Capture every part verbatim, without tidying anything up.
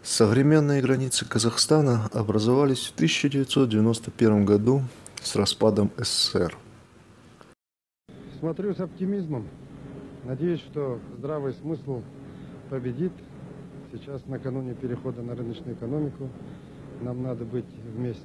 Современные границы Казахстана образовались в тысяча девятьсот девяносто первом году с распадом СССР. Смотрю с оптимизмом. Надеюсь, что здравый смысл победит. Сейчас, накануне перехода на рыночную экономику, нам надо быть вместе.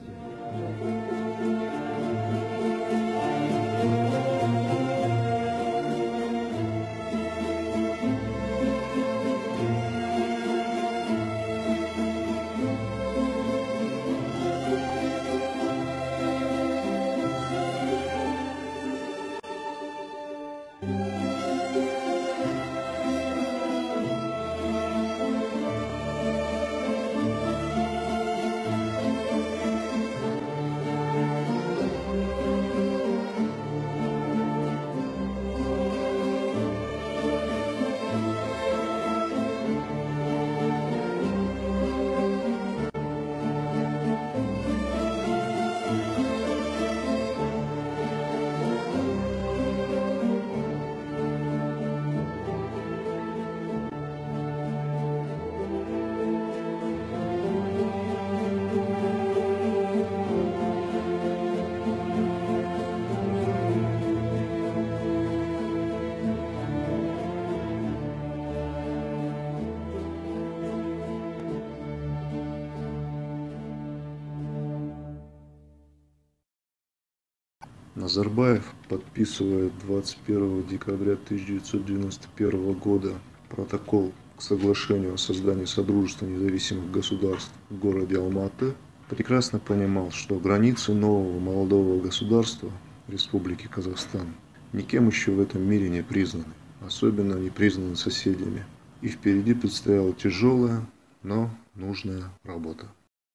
Назарбаев подписывает двадцать первого декабря тысяча девятьсот девяносто первого года протокол к соглашению о создании Содружества независимых государств в городе Алматы, прекрасно понимал, что границы нового молодого государства Республики Казахстан никем еще в этом мире не признаны, особенно не признаны соседями. И впереди предстояла тяжелая, но нужная работа.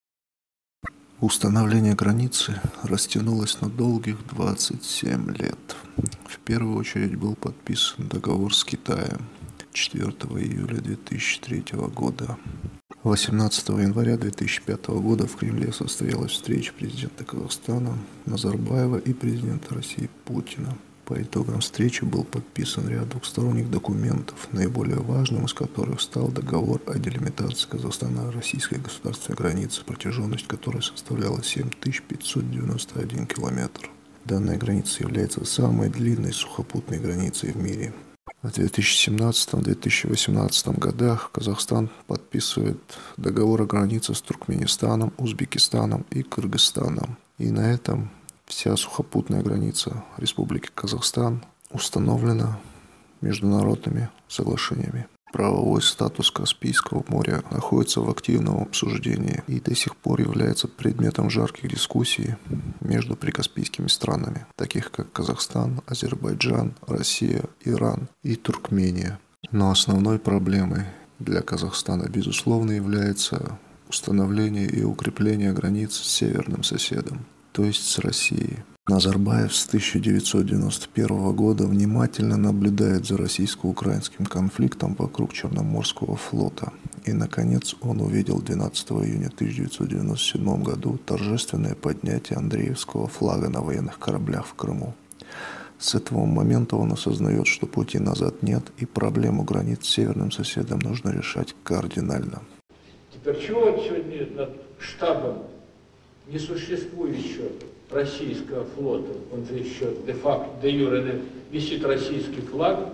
Установление границы растянулось на долгих двадцать семь лет. В первую очередь был подписан договор с Китаем четвёртого июля две тысячи третьего года. восемнадцатого января две тысячи пятого года в Кремле состоялась встреча президента Казахстана Назарбаева и президента России Путина. По итогам встречи был подписан ряд двухсторонних документов, наиболее важным из которых стал договор о делимитации Казахстана-российской государственной границы, протяженность которой составляла семь тысяч пятьсот девяносто один километр. Данная граница является самой длинной сухопутной границей в мире. В две тысячи семнадцатом — две тысячи восемнадцатом годах Казахстан подписывает договор о границе с Туркменистаном, Узбекистаном и Кыргызстаном. И на этом вся сухопутная граница Республики Казахстан установлена международными соглашениями. Правовой статус Каспийского моря находится в активном обсуждении и до сих пор является предметом жарких дискуссий между прикаспийскими странами, таких как Казахстан, Азербайджан, Россия, Иран и Туркмения. Но основной проблемой для Казахстана, безусловно, является установление и укрепление границ с северным соседом, то есть с Россией. Назарбаев с тысяча девятьсот девяносто первого года внимательно наблюдает за российско-украинским конфликтом вокруг Черноморского флота. И, наконец, он увидел двенадцатого июня тысяча девятьсот девяносто седьмого года торжественное поднятие Андреевского флага на военных кораблях в Крыму. С этого момента он осознает, что пути назад нет, и проблему границ с северным соседом нужно решать кардинально. Теперь чего сегодня над штабом не существует еще российского флота, он же еще де-факто, де-юре висит российский флаг.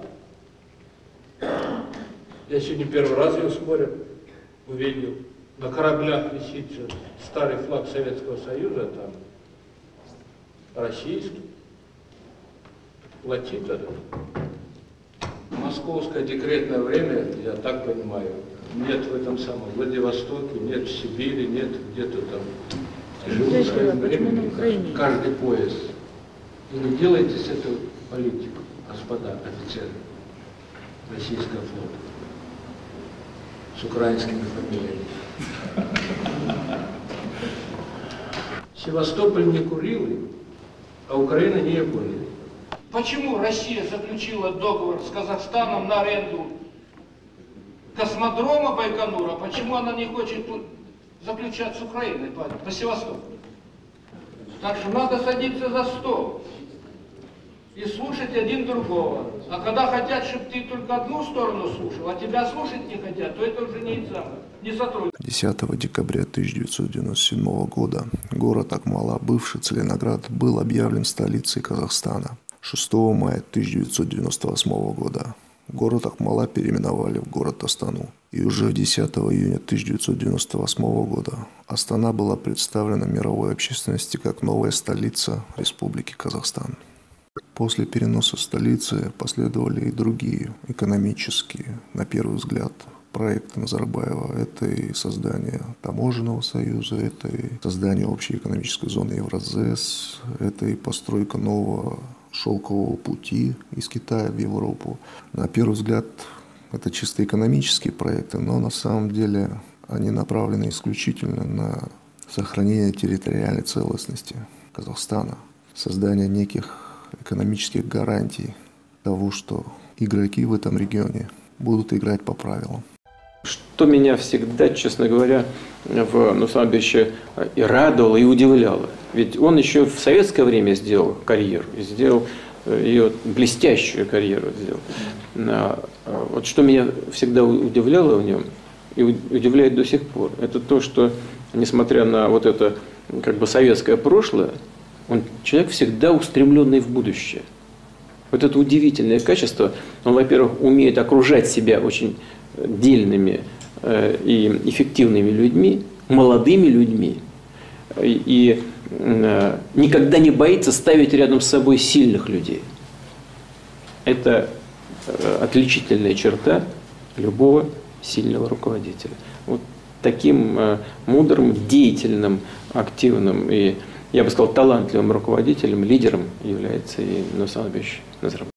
Я сегодня первый раз его с моря увидел. На кораблях висит же старый флаг Советского Союза, там российский. Платит это. Московское декретное время, я так понимаю, нет в этом самом Владивостоке, нет в Сибири, нет где-то там. Времени, каждый пояс. И не делайте с этого политику, господа офицеры российского флота с украинскими фамилиями. Севастополь не Курилы, а Украина не Япония. Почему Россия заключила договор с Казахстаном на аренду космодрома Байконура? Почему она не хочет заключать с Украиной по, по Севастополю? Так что надо садиться за стол и слушать один другого. А когда хотят, чтобы ты только одну сторону слушал, а тебя слушать не хотят, то это уже не, не сотрудничество. десятого декабря тысяча девятьсот девяносто седьмого года город Акмола, бывший Целиноград, был объявлен столицей Казахстана. шестого мая тысяча девятьсот девяносто восьмого года город Акмола переименовали в город Астану. И уже десятого июня тысяча девятьсот девяносто восьмого года Астана была представлена мировой общественности как новая столица Республики Казахстан. После переноса столицы последовали и другие экономические, на первый взгляд, проекты Назарбаева. Это и создание таможенного союза, это и создание общей экономической зоны Евразес, это и постройка нового шелкового пути из Китая в Европу. На первый взгляд, это чисто экономические проекты, но на самом деле они направлены исключительно на сохранение территориальной целостности Казахстана, создание неких экономических гарантий того, что игроки в этом регионе будут играть по правилам. Что меня всегда, честно говоря, в Нурсултане Абишевиче и радовало, и удивляло. Ведь он еще в советское время сделал карьеру, и сделал ее блестящую карьеру. Сделал. Вот что меня всегда удивляло в нем, и удивляет до сих пор, это то, что, несмотря на вот это как бы советское прошлое, он человек всегда устремленный в будущее. Вот это удивительное качество. Он, во-первых, умеет окружать себя очень дельными э, и эффективными людьми, молодыми людьми. И, и э, никогда не боится ставить рядом с собой сильных людей. Это э, отличительная черта любого сильного руководителя. Вот таким э, мудрым, деятельным, активным и, я бы сказал, талантливым руководителем, лидером является и Нурсултан Абишевич Назарбаев.